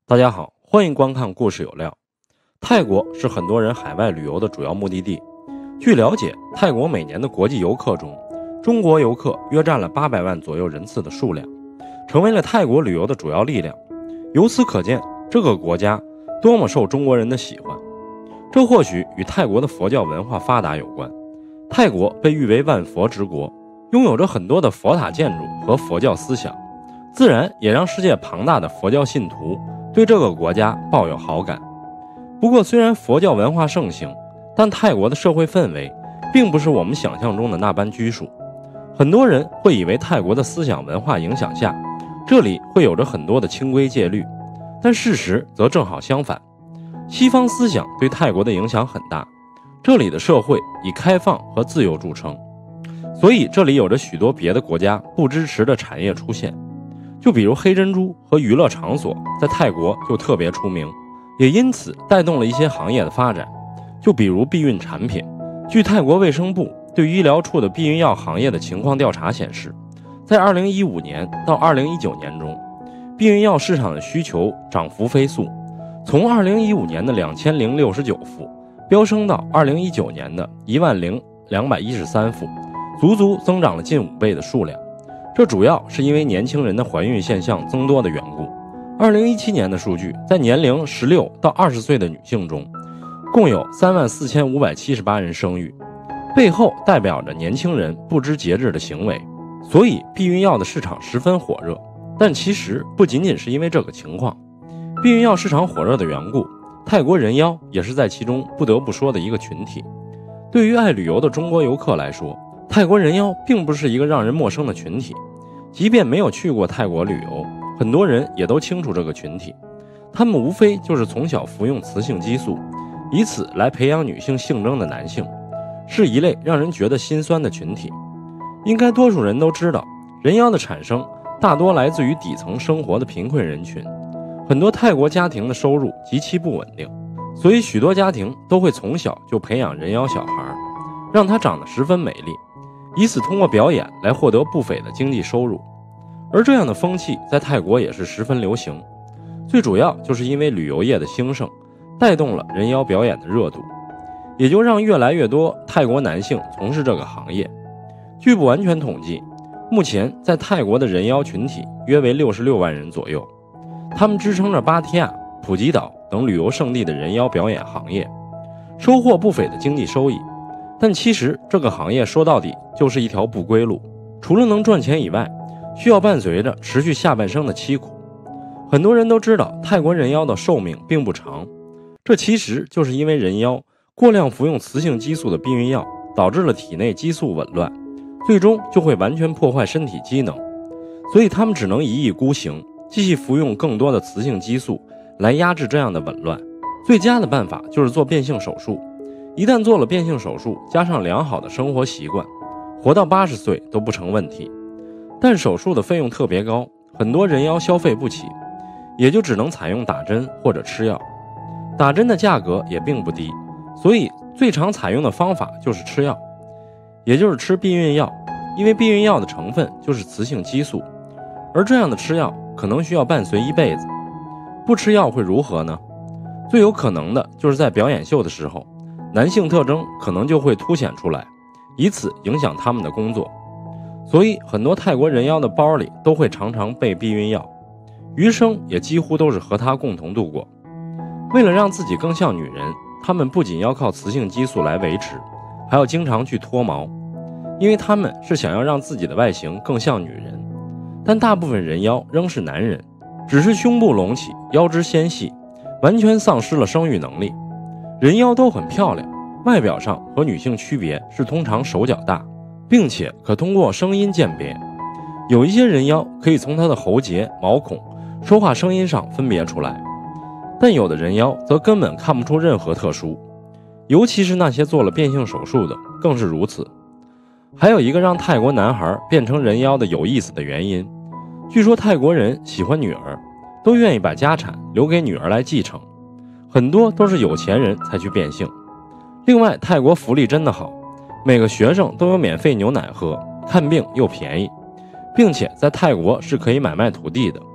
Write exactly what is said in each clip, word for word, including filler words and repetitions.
大家好，欢迎观看故事有料。泰国是很多人海外旅游的主要目的地。据了解，泰国每年的国际游客中，中国游客约占了八百万左右人次的数量，成为了泰国旅游的主要力量。由此可见，这个国家多么受中国人的喜欢。这或许与泰国的佛教文化发达有关。泰国被誉为万佛之国，拥有着很多的佛塔建筑和佛教思想，自然也让世界庞大的佛教信徒对这个国家抱有好感。不过，虽然佛教文化盛行，但泰国的社会氛围并不是我们想象中的那般拘束。很多人会以为泰国的思想文化影响下，这里会有着很多的清规戒律，但事实则正好相反。西方思想对泰国的影响很大，这里的社会以开放和自由著称，所以这里有着许多别的国家不支持的产业出现。就比如黑珍珠和娱乐场所在泰国就特别出名，也因此带动了一些行业的发展。就比如避孕产品，据泰国卫生部对医疗处的避孕药行业的情况调查显示，在二零一五年到二零一九年中，避孕药市场的需求涨幅飞速，从二零一五年的两千零六十九副飙升到二零一九年的一万零两百一十三副，足足增长了近五倍的数量。这主要是因为年轻人的怀孕现象增多的缘故。二零一七年的数据，在年龄十六到二十岁的女性中，共有三万四千五百七十八人生育，背后代表着年轻人不知节制的行为。所以避孕药的市场十分火热。但其实不仅仅是因为这个情况，避孕药市场火热的缘故，泰国人妖也是在其中不得不说的一个群体。对于爱旅游的中国游客来说，泰国人妖并不是一个让人陌生的群体。即便没有去过泰国旅游，很多人也都清楚这个群体。他们无非就是从小服用雌性激素，以此来培养女性性征的男性，是一类让人觉得心酸的群体。应该多数人都知道，人妖的产生大多来自于底层生活的贫困人群。很多泰国家庭的收入极其不稳定，所以许多家庭都会从小就培养人妖小孩，让她长得十分美丽，以此通过表演来获得不菲的经济收入。而这样的风气在泰国也是十分流行，最主要就是因为旅游业的兴盛，带动了人妖表演的热度，也就让越来越多泰国男性从事这个行业。据不完全统计，目前在泰国的人妖群体约为六十六万人左右，他们支撑着芭提雅、普吉岛等旅游胜地的人妖表演行业，收获不菲的经济收益。但其实这个行业说到底就是一条不归路，除了能赚钱以外，需要伴随着持续下半生的凄苦。很多人都知道泰国人妖的寿命并不长，这其实就是因为人妖过量服用雌性激素的避孕药，导致了体内激素紊乱，最终就会完全破坏身体机能，所以他们只能一意孤行，继续服用更多的雌性激素来压制这样的紊乱。最佳的办法就是做变性手术，一旦做了变性手术，加上良好的生活习惯，活到八十岁都不成问题。但手术的费用特别高，很多人妖消费不起，也就只能采用打针或者吃药。打针的价格也并不低，所以最常采用的方法就是吃药，也就是吃避孕药。因为避孕药的成分就是雌性激素，而这样的吃药可能需要伴随一辈子。不吃药会如何呢？最有可能的就是在表演秀的时候，男性特征可能就会凸显出来，以此影响他们的工作。所以很多泰国人妖的包里都会常常备避孕药，余生也几乎都是和它共同度过。为了让自己更像女人，他们不仅要靠雌性激素来维持，还要经常去脱毛，因为他们是想要让自己的外形更像女人。但大部分人妖仍是男人，只是胸部隆起，腰肢纤细，完全丧失了生育能力。人妖都很漂亮，外表上和女性区别是通常手脚大，并且可通过声音鉴别。有一些人妖可以从她的喉结、毛孔、说话声音上分别出来，但有的人妖则根本看不出任何特殊，尤其是那些做了变性手术的更是如此。还有一个让泰国男孩变成人妖的有意思的原因，据说泰国人喜欢女儿，都愿意把家产留给女儿来继承，很多都是有钱人才去变性。另外，泰国福利真的好，每个学生都有免费牛奶喝，看病又便宜，并且在泰国是可以买卖土地的。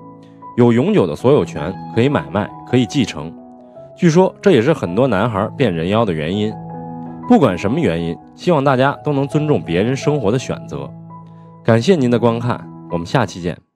有永久的所有权，可以买卖，可以继承。据说这也是很多男孩变人妖的原因。不管什么原因，希望大家都能尊重别人生活的选择。感谢您的观看，我们下期见。